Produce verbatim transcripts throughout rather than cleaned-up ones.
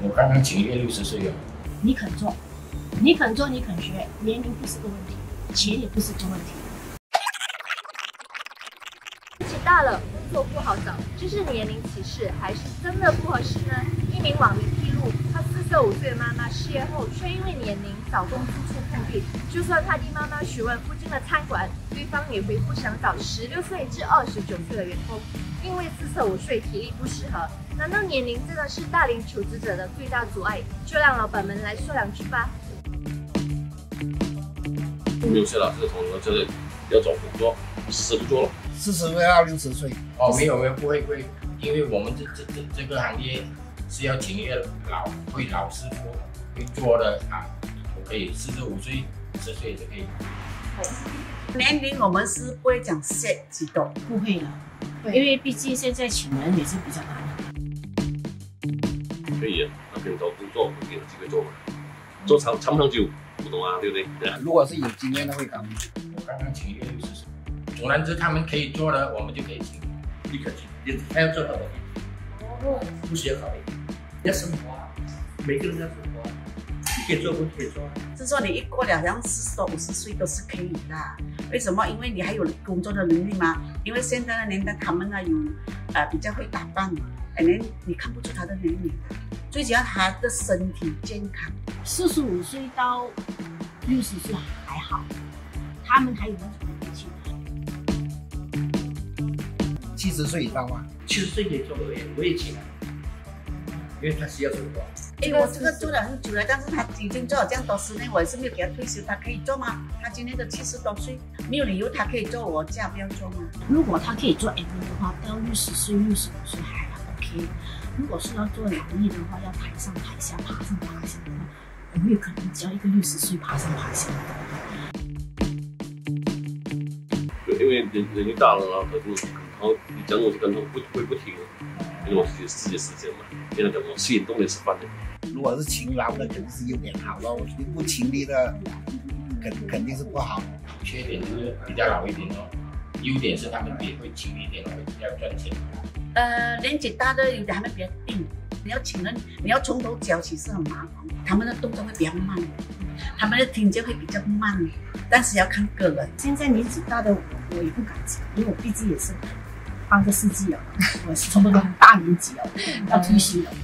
我刚刚请业六十岁了。 你肯做，你肯做，你肯学，年龄不是个问题，钱也不是个问题。 年纪大了，工作不好找，这是年龄歧视，还是真的不合适呢？一名网民披露，她四十五岁的妈妈失业后，却因为年龄找工资出碰壁，就算她替妈妈询问附近的餐馆，对方也回复想找十六岁至二十九岁的员工，因为四十五岁体力不适合。难道年龄真的是大龄求职者的最大阻碍？就让老板们来说两句吧。 没有些老师的同学就是要找工作，死不做了。 四十岁到六十岁。 哦，没有没有，不会不会，因为我们这这这这个行业是要请一个老会老师傅会做的啊，我可以四十五岁、十岁就可以。 年龄我们是不会讲限几多， 不会的，因为毕竟现在请人也是比较难的。 可以啊，那可以找工作，给他机会做嘛。做长长不长久，不懂啊，对不对？ 如果是有经验的会搞。 我刚刚请一个六十岁，总而言之，他们可以做的，我们就可以请。 立刻请，他要做好的哦，不需要考虑，要生活啊，每个人要生活啊，你可以做，不可以做啊。 是说你一过了，好像四十多、五十岁都是可以的。为什么？因为你还有工作的能力嘛。因为现在的年代，他们呢有呃比较会打扮，可能你看不出他的年龄，最主要他的身体健康。 四十五岁到六十岁还好，他们还有那种年轻。 七十岁以上吗？ 七十岁可以做我也我也请啊，因为他需要生活。 哎，我这个做了很久了，但是他已经做了这样多十年，我也是没有给他退休，他可以做吗？他今年都七十多岁，没有理由他可以做，我家不要做吗？ 如果他可以做 M V 的话，到六十岁、六十五岁还 OK。如果是要做劳力的话，要抬上抬下、爬上爬下的话，有没有可能只要一个六十岁爬上爬下？ 对，因为人人一大了，然后他就然后你讲东西跟他不会不听，因为我自己自己时间嘛，现在讲我吸引动力吃饭的。 如果是勤劳的，肯定是有点好咯。我觉得不勤力的，肯肯定是不好。 缺点就是比较老一点哦，优点是他们也会勤力一点，会比较赚钱。 呃，年纪大的有的他们比较硬，你要请人，你要从头教起是很麻烦，他们的动作会比较慢，他们的听觉会比较慢，但是要看个人。 现在年纪大的我，我也不敢讲，因为我毕竟也是半个世纪了，我是差不多很大年纪了，要退休了。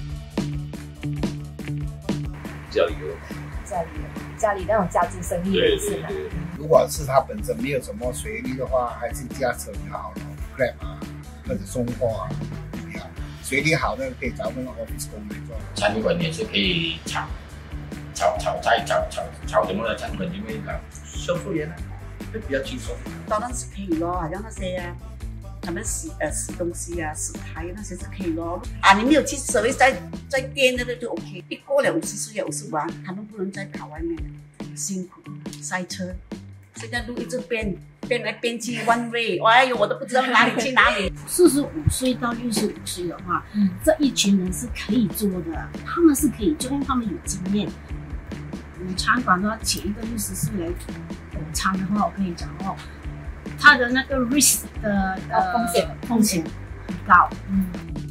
家里有， 家里家里那种家族生意也是的。 如果是他本身没有什么学历的话，还是驾车比较好了 ，Grab 啊，或者送货啊比较好。学历好的可以找那个 office 工来做。 餐馆也是可以炒炒炒菜、炒炒炒什么的餐馆就会搞。 销售员呢会比较轻松。 当然是可以咯，好像那些啊，他们洗呃洗东西啊、洗台那些是可以咯。啊，你没有去所谓在在店的就 OK。一过了五十岁、五十五啊，他们不能再跑外面了，辛苦塞车。现在路一直变变来变去 ，one way， 哎呦，我都不知道哪里去哪里。 四十五岁到六十五岁的话，嗯，这一群人是可以做的，他们是可以做，因为他们有经验。你餐馆的话，请一个六十岁来午餐的话，我跟你讲哦，他的那个 risk 的呃风险风险很高，嗯。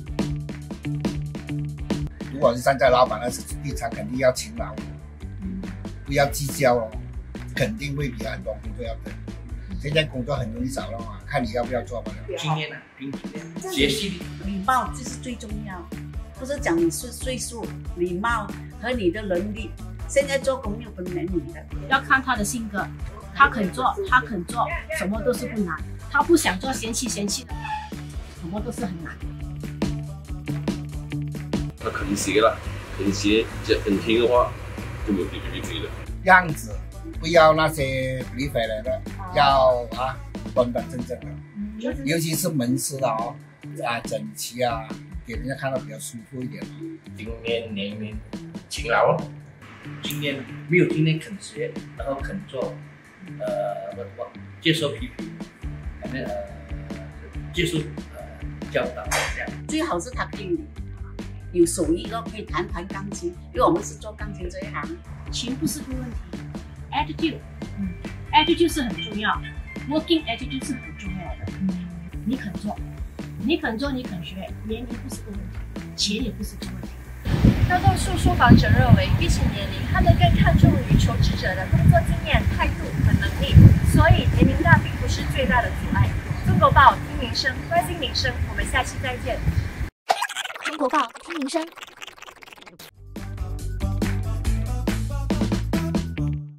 如果是站在老板那是地产，肯定要勤劳，嗯，不要计较哦，肯定会比很多工作要等。现在工作很容易找到啊，看你要不要做吧。 经验啊，凭经验，学习力， 礼貌这是最重要，不是讲你是岁数，礼貌和你的能力。现在做工没有分年龄的， 要看他的性格，他肯做，他肯做，什么都是不难；他不想做，嫌弃嫌弃的话，什么都是很难。 他肯学了，肯学，肯听的话，就没有别别别的。 样子不要那些离回来的，要啊端端正正的，尤其是门市的哦，啊整齐啊，给人家看到比较舒服一点。 经验、年龄、勤劳哦。 经验没有经验肯学，然后肯做，呃，我我接受批评，反正呃接受呃教导这样。 最好是他可以有手艺咯，可以弹弹钢琴，因为我们是做钢琴这一行。 钱不是个问题 ，attitude， 嗯 ，attitude 是很重要 ，working attitude 是很重要的。嗯，你肯做，你肯做，你肯学，年龄不是个问题，钱也不是个问题。 大多数受访者认为，比起年龄，他们更看重于求职者的工作经验、态度和能力，所以年龄大并不是最大的阻碍。中国报听民生，关心民生，我们下期再见。 中国报听民生。